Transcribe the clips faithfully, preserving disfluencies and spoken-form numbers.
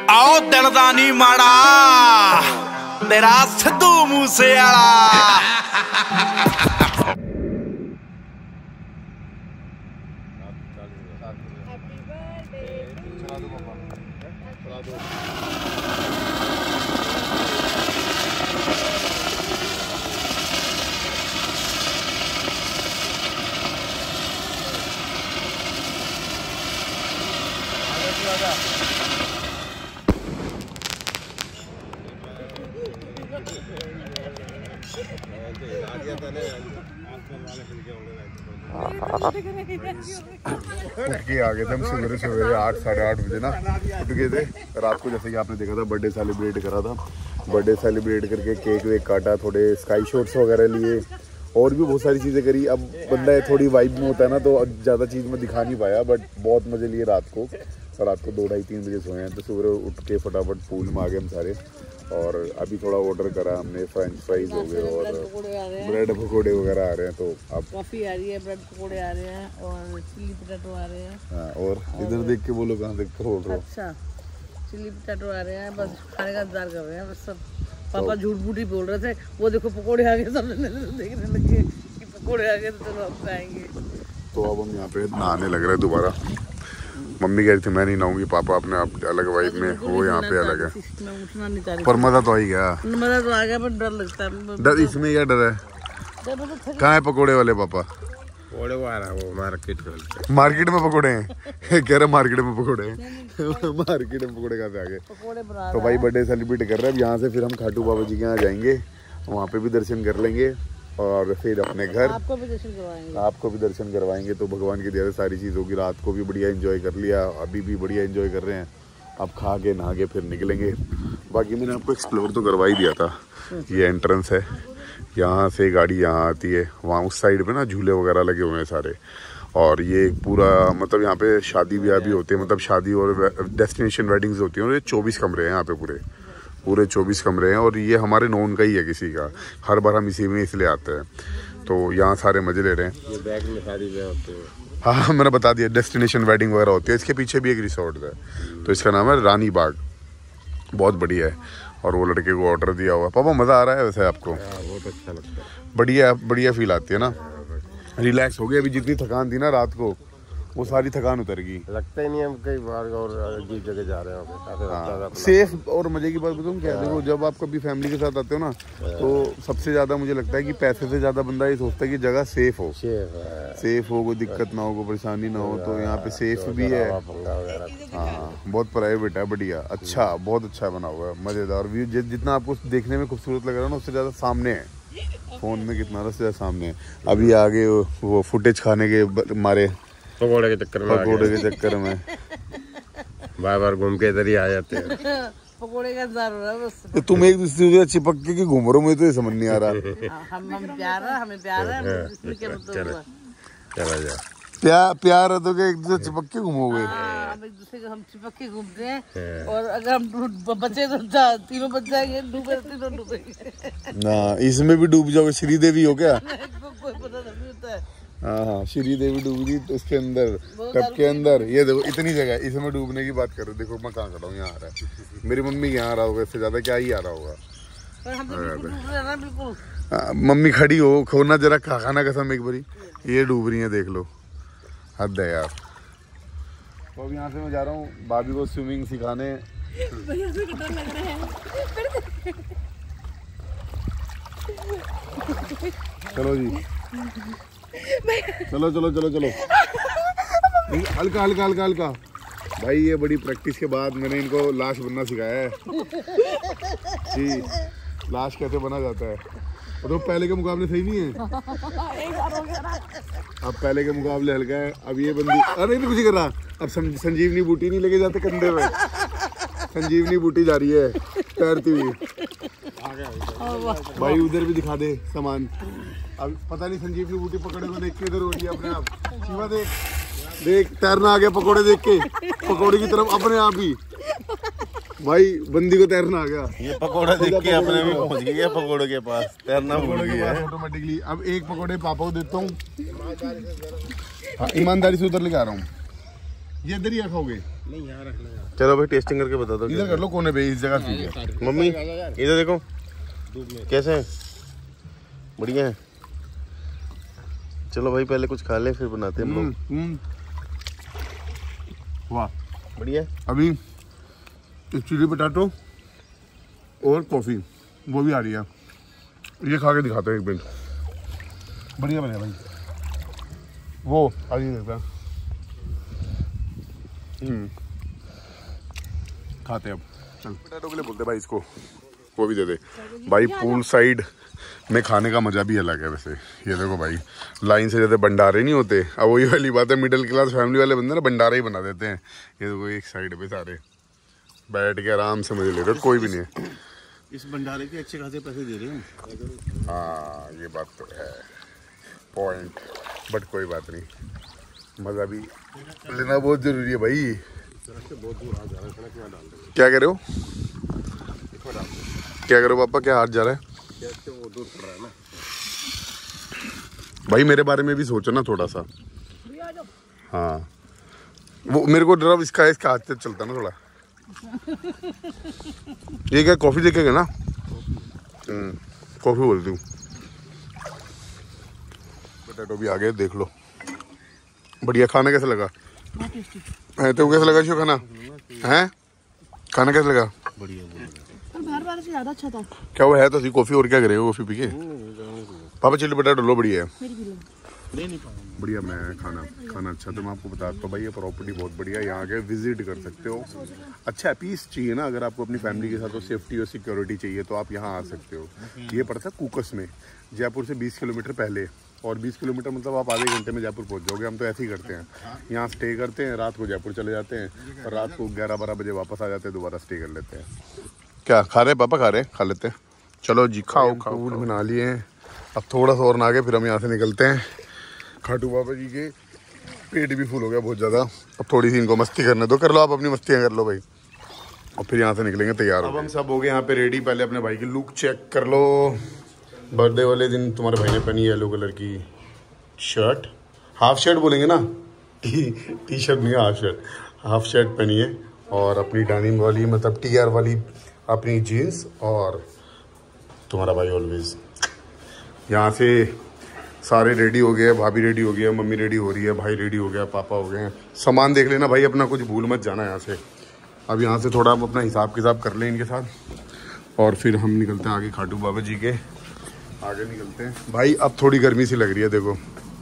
आओ दिलदा नहीं माड़ा तेरा सिद्धू मूसेवाला। उठ के आ गए थे हम सवेरे सवेरे आठ साढ़े आठ बजे ना उठ गए थे। रात को जैसे कि आपने देखा था बर्थडे सेलिब्रेट करा था। बर्थडे सेलिब्रेट करके केक वेक काटा, थोड़े स्काई शॉट्स वगैरह लिए और भी बहुत सारी चीज़ें करी। अब बंदा थोड़ी वाइब में होता है ना तो ज़्यादा चीज़ में दिखा नहीं पाया, बट बहुत मज़े लिए रात को। रात को दो ढाई तीन बजे सोए हैं तो सुबह उठ के फटाफट पूल में आ गए हम सारे। और अभी थोड़ा ऑर्डर करा हमने, फ्रेंच फ्राइज हो गए और ब्रेड पकौड़े वगैरह आ रहे हैं। तो अब कॉफी आ रही है, ब्रेड पकौड़े आ रहे हैं और चिली पोटैटो आ रहे हैं। हाँ, और इधर देख के बोलो, कहाँ देख कर बोल रहे हो? अच्छा, चिली पोटैटो आ रहे हैं, बस खाने का इंतजार कर रहे हैं बस सब। पापा झूठ मूठ ही बोल रहे थे, वो देखो पकौड़े आ गए, सब देखने लगे कि पकौड़े आ गए तो चलो अब खाएंगे। तो अब हम यहाँ पे नहाने लग रहे हैं दोबारा। मम्मी कह रही थी मैं नहीं नहाऊंगी, पापा अपने आप अलग वाइब में, वो यहाँ पे अलग है। पर मजा तो आ ही गया, मजा तो आ गया, पर डर लगता है। डर इसमें क्या डर है? कहाँ है पकोड़े वाले पापा? पकोड़े वो आ रहा है, वो मार्केट में मार्केट में पकोड़े हैं। कह रहे मार्केट में पकोड़े हैं। मार्केट में पकोड़े कहाँ से आ गए? तो भाई बर्थडे सेलिब्रेट कर रहे हैं। अब यहाँ से फिर हम खाटू बाबा जी के यहाँ जाएंगे, वहाँ पे भी दर्शन कर लेंगे और फिर अपने घर आपको भी दर्शन करवाएंगे आपको भी दर्शन करवाएंगे। तो भगवान की दया से सारी चीज़ होगी। रात को भी बढ़िया एंजॉय कर लिया, अभी भी बढ़िया एंजॉय कर रहे हैं। अब खा के नहा के फिर निकलेंगे। बाकी मैंने आपको एक्सप्लोर तो करवा ही दिया था। ये एंट्रेंस है, यहाँ से गाड़ी यहाँ आती है, वहाँ उस साइड पे ना झूले वगैरह लगे हुए हैं सारे। और ये पूरा मतलब यहाँ पे शादी ब्याह भी होते हैं, मतलब शादी और डेस्टिनेशन वेडिंग्स होती हैं। और ये चौबीस कमरे हैं यहाँ पे, पूरे पूरे चौबीस कमरे हैं। और ये हमारे नॉन का ही है किसी का, हर बार हम इसी में इसलिए आते हैं। तो यहाँ सारे मजे ले रहे हैं। ये बैग में शादी ब्याह होते हैं। हाँ मैंने बता दिया, डेस्टिनेशन वेडिंग वगैरह होती है। इसके पीछे भी एक रिसोर्ट है, तो इसका नाम है रानी बाग, बहुत बढ़िया है। और वो लड़के को ऑर्डर दिया हुआ। पापा मज़ा आ रहा है वैसे आपको? बहुत अच्छा लगता है, बढ़िया बढ़िया फील आती है ना, रिलैक्स हो गया। अभी जितनी थकान थी ना रात को, वो सारी थकान उतर गई। लगता ही नहीं हम कई बार और अजीब जगह जा रहे हैं। हाँ, सेफ और मजे की बात बताऊँ क्या, देखो जब आप कभी फैमिली के साथ आते हो ना तो सबसे ज़्यादा मुझे लगता है कि पैसे से ज़्यादा बंदा ये सोचता है कि जगह सेफ हो, सेफ हो, कोई दिक्कत ना हो, कोई परेशानी ना हो। तो यहाँ पे सेफ भी है। हाँ बहुत प्राइवेट है, बढ़िया, अच्छा, बहुत अच्छा बना हुआ है, मज़ेदार व्यू। जितना आपको देखने में खूबसूरत लग रहा है ना, उससे ज़्यादा सामने है। फ़ोन में कितना उससे ज़्यादा सामने है। अभी आगे वो फुटेज खाने के मारे, पकोड़े के चक्कर में पकोड़े के चक्कर में बार बार घूम के इधर ही आ जाते हैं। पकोड़े का इंतजार हो रहा है बस। तो तुम एक दूसरे से चिपक के क्यों घूम रहे हो, मुझे तो ये समझ नहीं आ रहा। हम हम प्यार है, हमें प्यार है, इसमें क्या मतलब हुआ? चला जा, प्यार प्यार है तो क्या एक दूसरे चिपक के घूमोगे? हम एक दूसरे को हम चिपक के घूमते हैं। और अगर हम बचे तो तीनों बच जाएंगे, डूबे तीनों डूबेंगे ना। इसमें भी डूब जाओगे? श्रीदेवी हो क्या? कोई पता नहीं होता है। हाँ हाँ, श्रीदेवी डूब गई तो उसके अंदर, टब के अंदर। ये देखो इतनी जगह, इसमें डूबने की बात करो। देखो मैं कहाँ खड़ा हूँ, यहाँ आ रहा है। मेरी मम्मी यहाँ आ रहा होगा, इससे ज्यादा क्या ही आ रहा होगा। बिल्कुल मम्मी खड़ी हो, खोना जरा खाना कसम एक बारी, ये डूब रही है, देख लो, हद है यार। तो अब यहाँ से मैं जा रहा हूँ भाभी को स्विमिंग सिखाने। चलो जी, चलो चलो चलो चलो, हल्का हल्का हल्का हल्का। भाई ये बड़ी प्रैक्टिस के बाद मैंने इनको लाश बनना सिखाया है जी। लाश कैसे बना जाता है, तो पहले के मुकाबले सही नहीं है। अब पहले के मुकाबले हल्का है। अब ये बंदी, अरे नहीं कुछ कर रहा। अब संजीवनी बूटी नहीं लेके जाते कंधे में, संजीवनी बूटी जा रही है तैरती हुई। भाई उधर भी दिखा दे सामान। अब पता नहीं संजीवनी बूटी पकड़े को देख के इधर हो रही है अपने आप। शिवा देख देख, तैरना आ गया पकोड़े देख के, पकोड़े की तरफ अपने आप ही। भाई बंदी को तैरना आ गया, ये पकोड़ा देख के अपने में पहुंच गया पकोड़े के पास, तैरना भूल गया ऑटोमेटिकली। अब एक पकोड़े पापा को देता हूँ, ईमानदारी से उधर लेके आ रहा हूँ। ये इधर ही रखोगे? नहीं यहाँ रख लो। चलो भाई टेस्टिंग करके बता दो। इधर कर लो कोने पे, इस जगह ठीक है। मम्मी इधर देखो कैसे हैं, बढ़िया है। चलो भाई पहले कुछ खा लें फिर बनाते हैं हम लोग। वाह बढ़िया। अभी एक चिली पोटैटो और कॉफी वो भी आ रही है, ये खा के दिखाते हैं एक मिनट। बढ़िया बने भाई, वो आज ही देखता है। हम्म खाते हैं अब। चल पोटैटो के लिए बोलते भाई इसको, वो भी दे दे भाई। पूल साइड में खाने का मजा भी अलग है वैसे। ये देखो भाई लाइन से जैसे भंडारे नहीं होते, अब वही वाली बात है, मिडिल क्लास फैमिली वाले बंदे ना भंडारे ही बना देते हैं। ये देखो एक साइड पे सारे बैठ के आराम से मजे ले रहे, कोई भी नहीं है। इस भंडारे के अच्छे खासे पैसे दे रहे हैं। हाँ ये बात तो है पॉइंट, बट कोई बात नहीं, मज़ा भी लेना बहुत ज़रूरी है भाई। बहुत दूर हाथ जा रहा है, सड़क में डाल दो। क्या कह रहे हो? क्या करो पापा, क्या हाथ जा रहा है? वो दूर पड़ रहा है ना भाई, मेरे बारे में भी सोचो ना थोड़ा सा। हाँ वो मेरे को डर इसका है, इसका हाथ से चलता ना थोड़ा। ये क्या कॉफ़ी देखेगा ना? कॉफ़ी बोलती हूँ। पोटैटो भी आ गए, देख लो। बढ़िया। खाना कैसा लगा? है तो कैसा लगा शो खाना? हैं खाना कैसा लगा? बढ़िया बार बार से ज्यादा अच्छा था। क्या वो है तो सी कॉफी, और क्या करेगा कॉफी पी के? पापा चिल्ली पोटैटो लो, बढ़िया है। ले नहीं पाऊंगा। बढ़िया मैं खाना खाना अच्छा। तो मैं आपको बताता हूँ भाई, ये प्रॉपर्टी बहुत बढ़िया है, यहाँ के विजिट कर सकते हो। अच्छा है, पीस चाहिए ना अगर आपको अपनी फैमिली के साथ, तो सेफ्टी और सिक्योरिटी चाहिए तो आप यहाँ आ सकते हो। ये पड़ता है कुकस में, जयपुर से बीस किलोमीटर पहले, और बीस किलोमीटर मतलब आप आधे घंटे में जयपुर पहुँच जाओगे। हम तो ऐसे ही करते हैं, यहाँ स्टे करते हैं, रात को जयपुर चले जाते हैं और रात को ग्यारह बारह बजे वापस आ जाते हैं, दोबारा स्टे कर लेते हैं। क्या खा रहे पापा? खा रहे खा लेते हैं। चलो जी खाओ खाओ। फूड बना लिए हैं, अब थोड़ा सा और ना आगे फिर हम यहाँ से निकलते हैं। खाटू बाबा जी के पेट भी फुल हो गया बहुत ज़्यादा, अब थोड़ी सी इनको मस्ती करने दो। कर लो आप अपनी मस्तियाँ कर लो भाई, और फिर यहाँ से निकलेंगे तैयार। अब हम सब हो गए यहाँ पे रेडी। पहले अपने भाई की लुक चेक कर लो। बर्थडे वाले दिन तुम्हारे भाई ने पहनी येलो कलर की शर्ट, हाफ शर्ट बोलेंगे ना, टी टी शर्ट नहीं, हाफ शर्ट, हाफ शर्ट पहनी है। और अपनी डेनिम वाली मतलब टी आर वाली अपनी जीन्स, और तुम्हारा भाई ऑलवेज। यहाँ से सारे रेडी हो गए, भाभी रेडी हो गया, मम्मी रेडी हो रही है, भाई रेडी हो गया, पापा हो गए हैं। सामान देख लेना भाई अपना, कुछ भूल मत जाना यहाँ से। अब यहाँ से थोड़ा हम अपना हिसाब किताब कर लें इनके साथ, और फिर हम निकलते हैं आगे खाटू बाबा जी के आगे निकलते हैं। भाई अब थोड़ी गर्मी सी लग रही है, देखो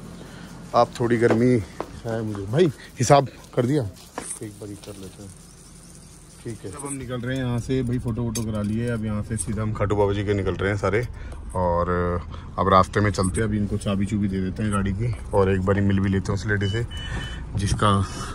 आप थोड़ी गर्मी है मुझे। भाई हिसाब कर दिया, एक बार कर लेते हैं, ठीक है। अब हम निकल रहे हैं यहाँ से भाई, फ़ोटो वोटो करा लिए। अब यहाँ से सीधा हम खाटू बाबा जी के निकल रहे हैं सारे, और अब रास्ते में चलते हैं। अभी इनको चाबी चूबी दे देते हैं गाड़ी की, और एक बार मिल भी लेते हैं उस लेडी से जिसका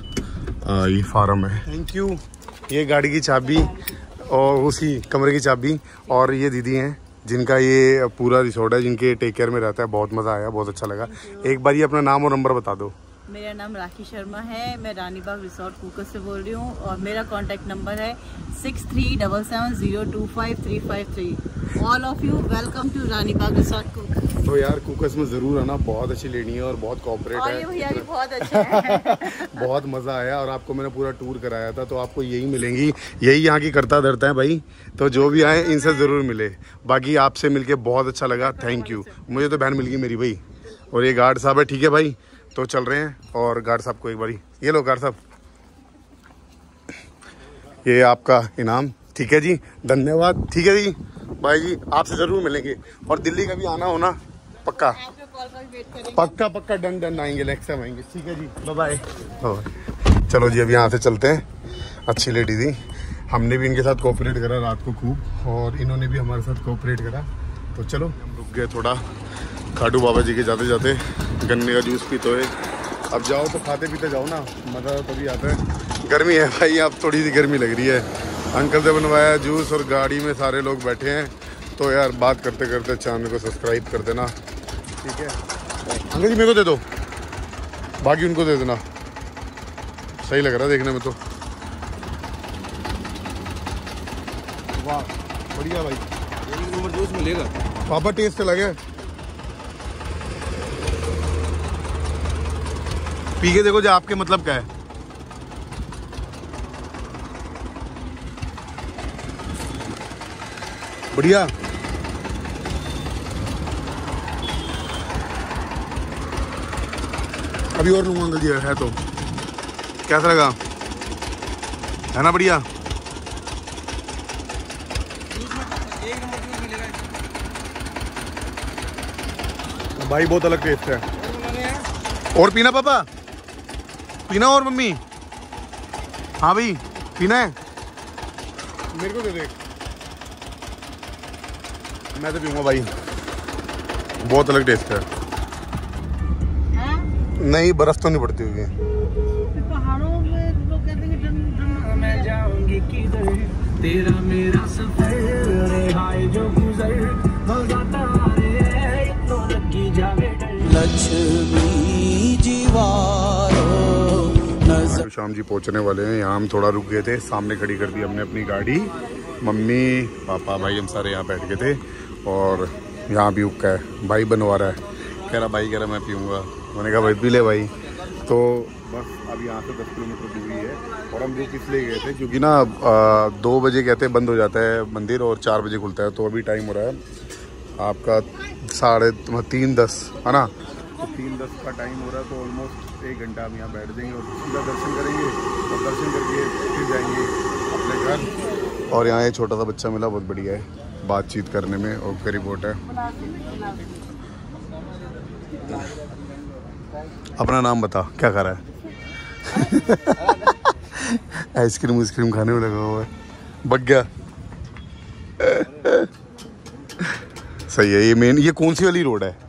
आ, ये फार्म है। Thank you. ये गाड़ी की चाबी और उसी कमरे की चाबी, और ये दीदी हैं जिनका ये पूरा रिसोर्ट है, जिनके टेक केयर में रहता है। बहुत मज़ा आया, बहुत अच्छा लगा। एक बार ये अपना नाम और नंबर बता दो। मेरा नाम राखी शर्मा है, मैं रानी बाग रिसोर्ट कुकर से बोल रही हूँ, और मेरा कॉन्टैक्ट नंबर है six three double seven zero two five three five three. All of you welcome to Rani Bagh resort कुकर। तो यार कुकस में ज़रूर आना, बहुत अच्छी लेनी है और बहुत कॉपरेट है। और ये भैया भी बहुत अच्छा है। बहुत मज़ा आया, और आपको मैंने पूरा टूर कराया था, तो आपको यही मिलेंगी, यही यहाँ की करता धरता है भाई। तो जो भी आए इनसे ज़रूर मिले। बाकी आपसे मिलके बहुत अच्छा लगा, थैंक यू। मुझे तो बहन मिल गई मेरी भाई, और ये गार्ड साहब है, ठीक है भाई। तो चल रहे हैं, और गार्ड साहब को एक बारी ये लो गार्ड साहब, ये आपका इनाम, ठीक है जी, धन्यवाद। ठीक है जी भाई जी, आपसे ज़रूर मिलेंगे, और दिल्ली का भी आना हो ना, पक्का पक्का पक्का डन डन आएंगे, नेक्स्ट टाइम आएंगे, ठीक है जी। Bye bye. चलो जी अब यहाँ से चलते हैं। अच्छी लेडी थी, हमने भी इनके साथ कोऑपरेट करा रात को खूब, और इन्होंने भी हमारे साथ कोऑपरेट करा। तो चलो हम रुक गए थोड़ा खाटू बाबा जी के जाते जाते, गन्ने का जूस पीते हुए। अब जाओ तो खाते पीते जाओ ना, मज़ा तभी आता है। गर्मी है भाई, अब थोड़ी सी गर्मी लग रही है। अंकल से बनवाया जूस, और गाड़ी में सारे लोग बैठे हैं। तो यार बात करते करते चैनल को सब्सक्राइब कर देना, ठीक है। अंकल जी मेरे को दे दो, बाकी उनको दे देना, सही लग रहा है देखने में तो। वाह बढ़िया भाई, एक नंबर जूस मिलेगा पापा, टेस्ट लगे। पी के देखो जो आपके मतलब क्या है। बढ़िया। अभी और लूंगा अंकल जी, है तो। कैसा लगा? है ना बढ़िया? भाई बहुत अलग टेस्ट है। और पीना पापा? पीना और मम्मी? हाँ भाई पीना है? मेरे को दे दे, मैं तो पीऊंगा भाई। बहुत अलग टेस्ट है। हाँ? नहीं बर्फ तो नहीं पड़ती होगी। पहाड़ों में लोग कहते हैं डन डन मैं जाऊंगी किधर, तेरा मेरा सफर हाय जो गुजर हो जाता रे तो लगी जावे लक्ष्मी जीवारो नजर। शाम जी पहुंचने वाले हैं। यहाँ हम थोड़ा रुक गए थे, सामने खड़ी कर दी हमने अपनी गाड़ी। मम्मी पापा भाई हम सारे यहाँ बैठ गए थे और यहाँ भी हुक्का है। भाई बनवा रहा है, कह रहा भाई कह रहा मैं पीऊँगा। मैंने कहा भाई पी ले भाई। तो बस अब यहाँ से दस किलोमीटर दूरी है और हम रुक इसलिए गए थे क्योंकि ना आ, दो बजे कहते हैं बंद हो जाता है मंदिर और चार बजे खुलता है। तो अभी टाइम हो रहा है आपका साढ़े तीन दस है ना, तो तीन दस का टाइम हो रहा है। तो ऑलमोस्ट एक घंटा हम यहाँ बैठ जाएंगे और सीधा दर्शन करेंगे और दर्शन करके फिर जाएंगे अपने घर। और यहाँ ये छोटा सा बच्चा मिला, बहुत बढ़िया है बातचीत करने में। और का रिपोर्ट है। अपना नाम बता, क्या कर रहा है? आइसक्रीम आइसक्रीम खाने में लगा हुआ है, बच गया। सही है। ये मेन, ये कौन सी वाली रोड है?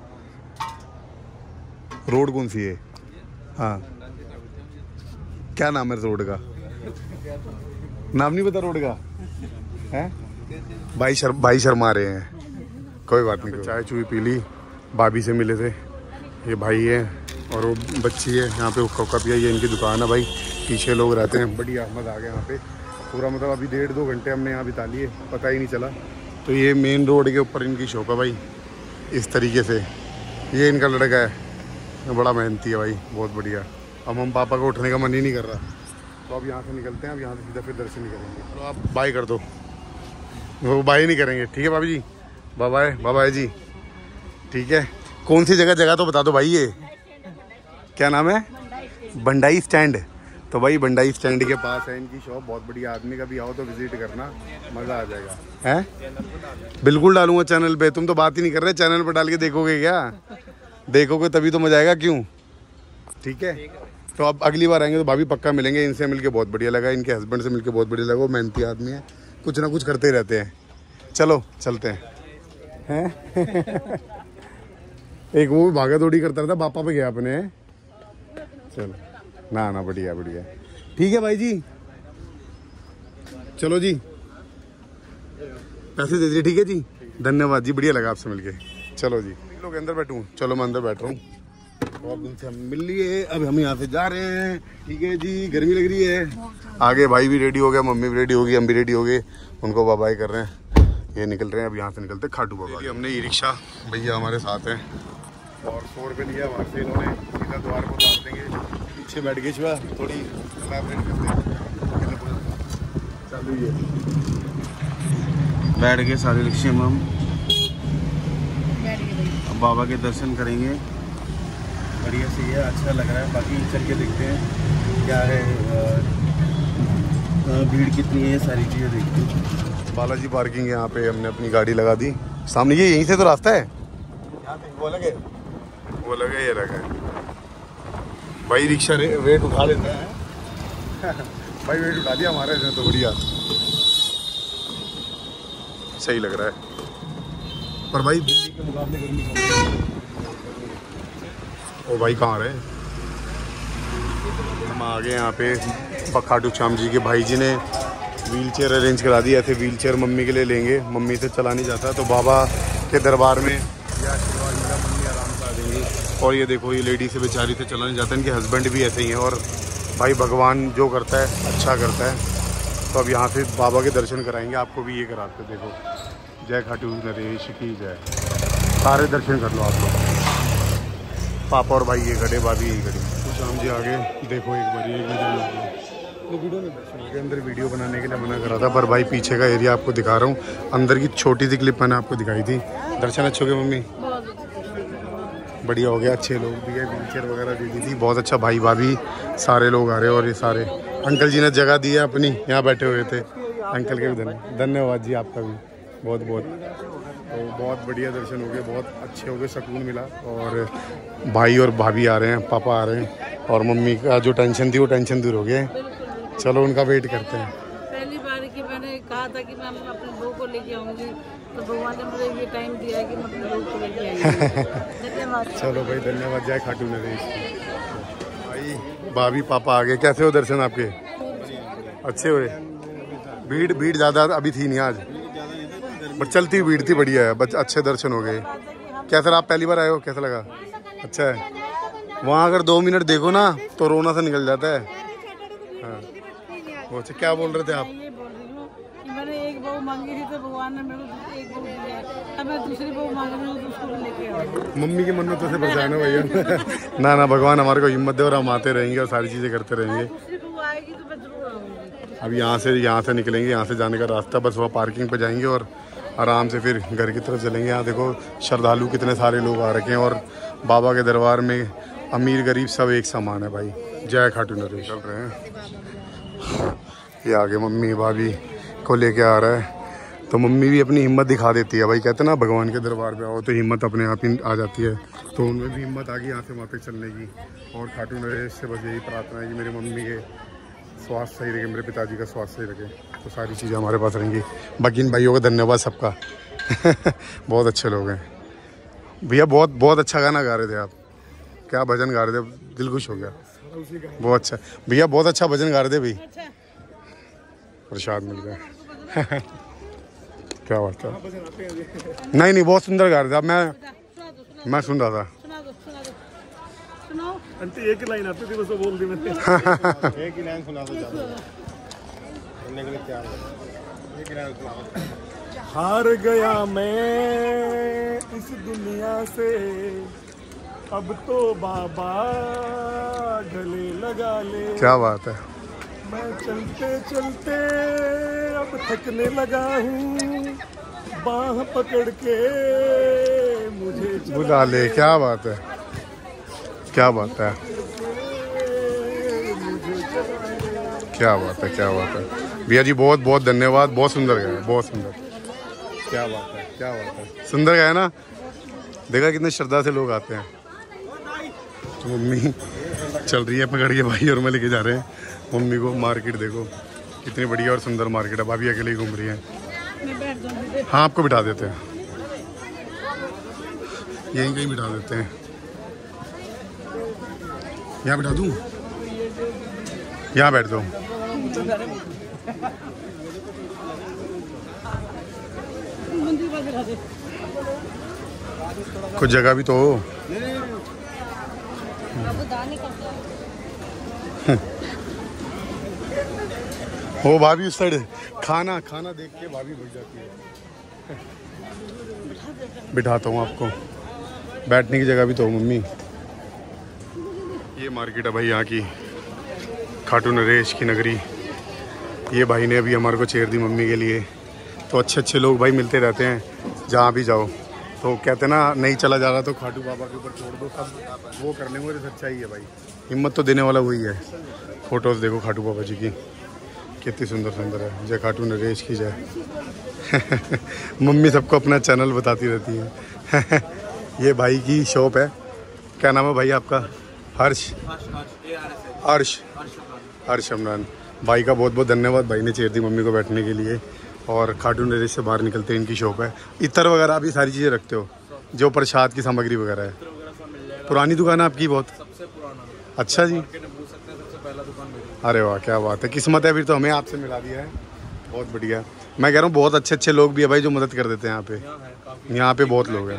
रोड कौन सी है? हाँ क्या नाम है रोड का? नाम नहीं पता रोड का है? भाई शर्म भाई शर्मा रहे हैं। कोई बात नहीं। चाय चुई पी ली, भाभी से मिले थे। ये भाई है और वो बच्ची है। यहाँ पे हुक्का हुक्का पिया, ये इनकी दुकान है भाई। पीछे लोग रहते हैं। बढ़िया मज़ा आ गया यहाँ पे पूरा। मतलब अभी डेढ़ दो घंटे हमने यहाँ बिता लिए, पता ही नहीं चला। तो ये मेन रोड के ऊपर इनकी शॉप है भाई, इस तरीके से। ये इनका लड़का है, बड़ा मेहनती है भाई, बहुत बढ़िया। अब हम पापा को उठने का मन ही नहीं कर रहा, तो अब यहाँ से निकलते हैं। अब यहाँ से सीधा फिर दर्शन नहीं करेंगे। तो आप बाय कर दो। वो बाय नहीं करेंगे, ठीक है भाभी जी? बाय बाय बाय बाय जी, ठीक है। कौन सी जगह जगह तो बता दो भाई। ये क्या नाम है? बंडाई स्टैंड। तो भाई बंडाई स्टैंड के पास है इनकी शॉप। बहुत बढ़िया। आदमी का भी आओ तो विजिट करना, मज़ा आ जाएगा। हैं? बिल्कुल डालूंगा चैनल पे। तुम तो बात ही नहीं कर रहे, चैनल पर डाल के देखोगे क्या? देखोगे तभी तो मजा आएगा। क्यों? ठीक है। तो अब अगली बार आएंगे तो भाभी पक्का मिलेंगे। इनसे मिलके बहुत बढ़िया लगा, इनके हस्बैंड से मिलके बहुत बढ़िया लगा। वो मेहनती आदमी है, कुछ ना कुछ करते ही रहते हैं। चलो चलते हैं, हैं? एक वो भागा दौड़ी करता रहता, पापा पे गया अपने। चलो ना ना बढ़िया बढ़िया, ठीक है भाई जी। चलो जी, पैसे दे दिए, ठीक है जी, धन्यवाद जी। बढ़िया लगा आपसे मिलके। चलो जी, लोग अंदर बैठूं। चलो मैं अंदर बैठ रहा हूँ। बहुत दिन से हम मिल लिए, अब हम यहाँ से जा रहे हैं। ठीक है जी, गर्मी लग रही है। आगे भाई भी रेडी हो गया, मम्मी भी रेडी होगी, हम भी रेडी हो गए। उनको बाय बाय कर रहे हैं, ये निकल रहे हैं। अब यहाँ से निकलते खाटू बाबा। हमने ई रिक्शा, भैया हमारे साथ हैं और सौ रुपये लिया वहाँ से इन्होंने। सीधा द्वार पर उतार देंगे। पीछे बैठ गए छुआ थोड़ी चालू ही है। बैठ गए सारे रिक्शे में हम। अब बाबा के दर्शन करेंगे। बढ़िया से ये अच्छा लग रहा है। बाकी चल के देखते हैं क्या है, भीड़ कितनी है, सारी चीज़ें देखते हैं। बालाजी पार्किंग यहाँ पे हमने अपनी गाड़ी लगा दी सामने। ये यहीं से तो रास्ता है, वो लगे वो लगे ये लगे। भाई रिक्शा रे, वेट उठा लेते हैं। भाई वेट उठा दिया हमारे से, तो बढ़िया सही लग रहा है। पर भाई दिल्ली के मुकाबले गर्मी कम है। ओ भाई कहाँ रहे? हम आ गए यहाँ पे। खाटू श्याम जी के भाई जी ने व्हील चेयर अरेंज करा दी। ऐसे व्हील चेयर मम्मी के लिए लेंगे, मम्मी से चला नहीं जाता। तो बाबा के दरबार में यह आशीर्वाद मिला, मम्मी आराम से आ देंगी। और ये देखो, ये लेडी से बेचारी से चला नहीं जाता। इनके हस्बैंड भी ऐसे ही हैं। और भाई भगवान जो करता है अच्छा करता है। तो अब यहाँ से बाबा के दर्शन कराएंगे, आपको भी ये कराते। देखो, जय खाटू नरेश की जय। सारे दर्शन कर लो आप लोग। पापा और भाई ये खड़े, भाभी यही खड़ी। तो शाम जी आगे देखो एक बार, एक बार अंदर वीडियो बनाने के लिए मना करा था, पर भाई पीछे का एरिया आपको दिखा रहा हूँ। अंदर की छोटी सी क्लिप मैंने आपको दिखाई थी। दर्शन अच्छे हो गए मम्मी? बढ़िया हो गया। अच्छे लोग भी है, व्हील चेयर वगैरह दे दी थी। बहुत अच्छा, भाई भाभी सारे लोग आ रहे हैं। और ये सारे अंकल जी ने जगह दी है अपनी, यहाँ बैठे हुए थे। अंकल के भी धन्यवाद धन्यवाद जी, आपका भी बहुत बहुत। तो बहुत बढ़िया दर्शन हो गए, बहुत अच्छे हो गए, सुकून मिला। और भाई और भाभी आ रहे हैं, पापा आ रहे हैं, और मम्मी का जो टेंशन थी वो टेंशन दूर हो गया। चलो उनका वेट करते हैं। पहली बार की मैंने कहा था कि मैं अपने बहू को लेके आऊंगी, तो भगवान ने मुझे ये टाइम दिया है कि मैं अपने बहू को लेके आई। धन्यवाद। चलो भाई धन्यवाद, जय खाटू नरेश। भाई भाभी पापा आ गए। कैसे हो दर्शन आपके? अच्छे हुए? भीड़ भीड़ ज़्यादा अभी थी नहीं आज, बट चलती हुई भीड़ थी। बढ़िया है, बस अच्छे दर्शन हो गए। क्या सर आप पहली बार आए हो, कैसा लगा? अच्छा है। वहाँ अगर दो मिनट देखो ना तो रोना सा निकल जाता है। हाँ वो अच्छा, क्या बोल रहे थे आप? ये बोल रही हूँ कि मैंने एक बहू मांगी थी तो भगवान ने मेरे को एक बहू दी है, अब मैं दूसरी बहू मांग रही हूँ तो उसको भी लेके आऊँगी। मम्मी की मन्नतों से परेशान हो भैया। ना ना, भगवान हमारे को हिम्मत दे और हम आते रहेंगे और सारी चीज़ें करते रहेंगे। दूसरी बहू आएगी तो मैं जरूर आऊँगी। अब यहाँ से यहाँ से निकलेंगे, यहाँ से जाने का रास्ता बस वहाँ पार्किंग पे जाएंगे और आराम से फिर घर की तरफ चलेंगे। यहाँ देखो श्रद्धालु कितने सारे लोग आ रखे हैं, और बाबा के दरबार में अमीर गरीब सब एक समान है भाई। जय खाटू नरेश। चल रहे हैं, ये आगे मम्मी भाभी को लेके आ रहा है, तो मम्मी भी अपनी हिम्मत दिखा देती है भाई। कहते हैं ना भगवान के दरबार पे आओ तो हिम्मत अपने आप ही आ जाती है, तो उनमें भी हिम्मत आ गई यहाँ से वहाँ तक चलने की। और खाटू नरेश से बस यही प्रार्थना है कि मेरी मम्मी के स्वास्थ्य सही रखे, मेरे पिताजी का स्वास्थ्य सही रखे, तो सारी चीज़ें हमारे पास रहेंगी। बाकी इन भाइयों का धन्यवाद सबका। बहुत अच्छे लोग हैं भैया। बहुत बहुत अच्छा गाना गा रहे थे आप। क्या भजन गा रहे थे, दिल खुश हो गया। बहुत अच्छा भैया, बहुत अच्छा भजन गा रहे थे भाई। प्रसाद मिल गया। क्या बात है। नहीं नहीं, बहुत सुंदर गा रहे थे। मैं मैं सुन रहा था। आंटी एक ही लाइन आती थी, बस वो बोल दी मैंने। एक ही लाइन सुना दो, सुनने के लिए तैयार हो। एक ही लाइन सुना। हार गया मैं इस दुनिया से, अब तो बाबा गले लगा ले। क्या बात है। मैं चलते चलते अब थकने लगा हूँ, बाह पकड़ के मुझे बुला ले। क्या बात है, क्या बात है, क्या बात है, क्या बात है भैया जी। बहुत बहुत धन्यवाद, बहुत सुंदर गाया, बहुत सुंदर। क्या बात है, क्या बात है, सुंदर गाया ना। देखा कितने श्रद्धा से लोग आते हैं। तो मम्मी चल रही है पकड़ के भाई, और मैं लेके जा रहे हैं मम्मी को। मार्केट देखो कितनी बढ़िया और सुंदर मार्केट है। भाभी अकेले ही घूम रही है। हाँ आपको बिठा देते हैं, यहीं कहीं बिठा देते हैं। यहाँ बिठा दूँ? यहाँ बैठ जाओ। कुछ जगह भी तो हो। हो भाभी उस साइड खाना खाना देख के भाभी भग जाती है। बिठाता हूँ आपको, बैठने की जगह भी तो हो मम्मी। ये मार्केट है भाई यहाँ की, खाटू नरेश की नगरी। ये भाई ने अभी हमारे को चेयर दी मम्मी के लिए। तो अच्छे अच्छे लोग भाई मिलते रहते हैं जहाँ भी जाओ। तो कहते ना नहीं चला जा रहा तो खाटू बाबा के ऊपर छोड़ दो, सब वो करने में सच्चाई है भाई। हिम्मत तो देने वाला वही है। फोटोज़ देखो खाटू बाबा जी की, कितनी सुंदर सुंदर है। जय खाटू नरेश की जय। मम्मी सबको अपना चैनल बताती रहती है। ये भाई की शॉप है। क्या नाम है भाई आपका? हर्ष हर्ष हर्ष अमरान। भाई का बहुत बहुत धन्यवाद, भाई ने चेयर दी मम्मी को बैठने के लिए। और खाटू नरेश से बाहर निकलते हैं, इनकी शॉप है। इतर वगैरह आप ये सारी चीज़ें रखते हो, जो प्रसाद की सामग्री वगैरह है। पुरानी दुकान है आपकी बहुत? सबसे पुराना। अच्छा जी, सबसे पहला दुकान मेरी। अरे वाह क्या बात है, किस्मत है फिर तो, हमें आपसे मिला दिया है। बहुत बढ़िया। मैं कह रहा हूँ बहुत अच्छे अच्छे लोग भी है भाई जो मदद कर देते हैं यहाँ पे। यहाँ पे बहुत लोग हैं।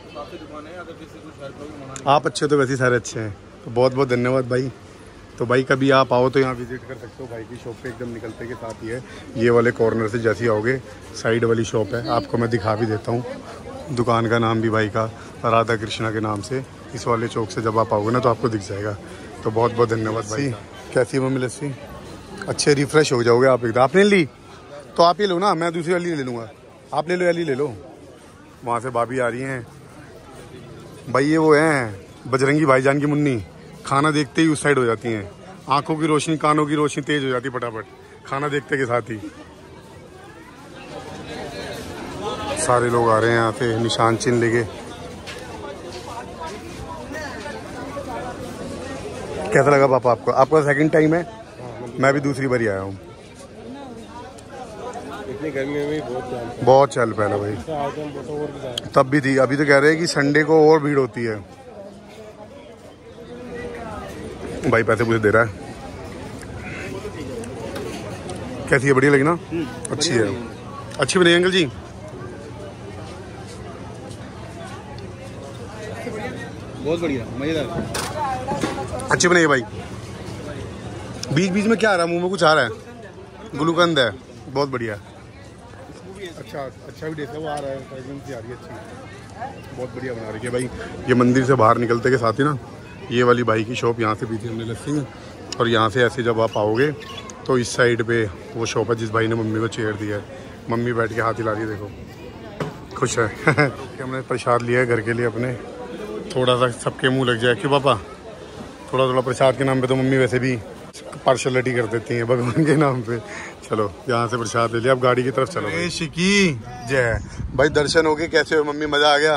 आप अच्छे तो वैसे ही सारे अच्छे हैं। तो बहुत बहुत धन्यवाद भाई। तो भाई कभी आप आओ तो यहाँ विजिट कर सकते हो। भाई की शॉप पे एकदम निकलते के साथ ही है। ये वाले कॉर्नर से जैसे ही आओगे साइड वाली शॉप है, आपको मैं दिखा भी देता हूँ। दुकान का नाम भी भाई का राधा कृष्णा के नाम से। इस वाले चौक से जब आप आओगे ना तो आपको दिख जाएगा। तो बहुत बहुत धन्यवाद भाई। कैसी है मम्मी लस्सी? अच्छे रिफ्रेश हो जाओगे आप एकदम। आपने ली तो आप ये लो ना, मैं दूसरी वाली ले लूँगा। आप ले लो, वाली ले लो। वहाँ से भाभी आ रही हैं भाई, ये वो हैं बजरंगी भाईजान की मुन्नी, खाना देखते ही उस साइड हो जाती हैं। आंखों की रोशनी, कानों की रोशनी तेज हो जाती फटाफट खाना देखते के साथ ही। सारे लोग आ रहे हैं यहाँ पे निशान चिन्ह लेके। कैसा लगा पापा आपको? आपका सेकंड टाइम है? मैं भी दूसरी बार ही आया हूँ। इतनी गर्मी में भी बहुत चल बहुत चल पहला भाई, तब भी थी। अभी तो कह रहे हैं कि संडे को और भीड़ होती है। भाई पैसे मुझे दे रहा है। कैसी है? बढ़िया लगी ना? अच्छी है, अच्छी बनी अंकल जी। बहुत बढ़िया, मजेदार, अच्छी बनी है भाई। बीच बीच में क्या आ रहा है? मुंह में कुछ आ रहा है? गुलूकंद है, बहुत बढ़िया। अच्छा अच्छा भी देखा, वो आ रहा है, से आ रही है, अच्छी, बहुत बढ़िया बना रही है भाई। ये मंदिर से बाहर निकलते के साथ ही ना, ये वाली भाई की शॉप, यहाँ से पी थी हमने लस्सी। और यहाँ से ऐसे जब आप आओगे तो इस साइड पे वो शॉप है जिस भाई ने मम्मी को चेयर दिया है। मम्मी बैठ के हाथ हिला रही है, देखो खुश है। हमने प्रसाद लिया है घर के लिए अपने, थोड़ा सा सबके मुंह लग जाए। क्यों पापा? थोड़ा थोड़ा प्रसाद के नाम पे तो मम्मी वैसे भी पार्शलिटी कर देती हैं भगवान के नाम पे। चलो यहाँ से प्रसाद ले लिया, अब गाड़ी की तरफ चलो। की जय भाई, दर्शन हो गए, कैसे हो मम्मी? मजा आ गया?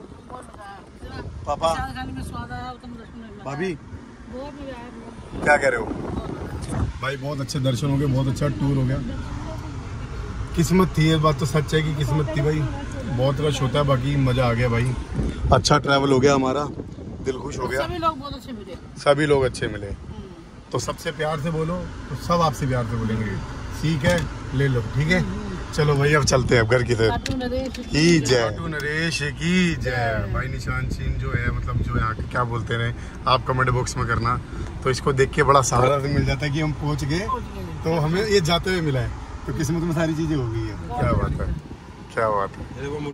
पापा भाभी क्या कह रहे हो? भाई बहुत अच्छे दर्शन हो गए, बहुत अच्छा टूर हो गया। किस्मत थी, ये बात तो सच है कि किस्मत थी भाई। बहुत रश होता है, बाकी मजा आ गया भाई। अच्छा ट्रैवल हो गया हमारा, दिल खुश हो गया। सभी लोग बहुत अच्छे मिले। सभी लोग अच्छे मिले। तो सबसे प्यार से बोलो तो सब आपसे प्यार से बोलेंगे। ठीक है, ले लो, ठीक है। चलो भाई अब चलते हैं अब घर की तरफ। की जय नरेश की जय। भाई निशान चीन जो है, मतलब जो यहाँ के क्या बोलते हैं, आप कमेंट बॉक्स में करना। तो इसको देख के बड़ा सहारा से मिल जाता है कि हम पहुँच गए, तो हमें ये जाते हुए मिला है, तो किस्मत में सारी चीजें हो गई है। क्या बात है, क्या बात है।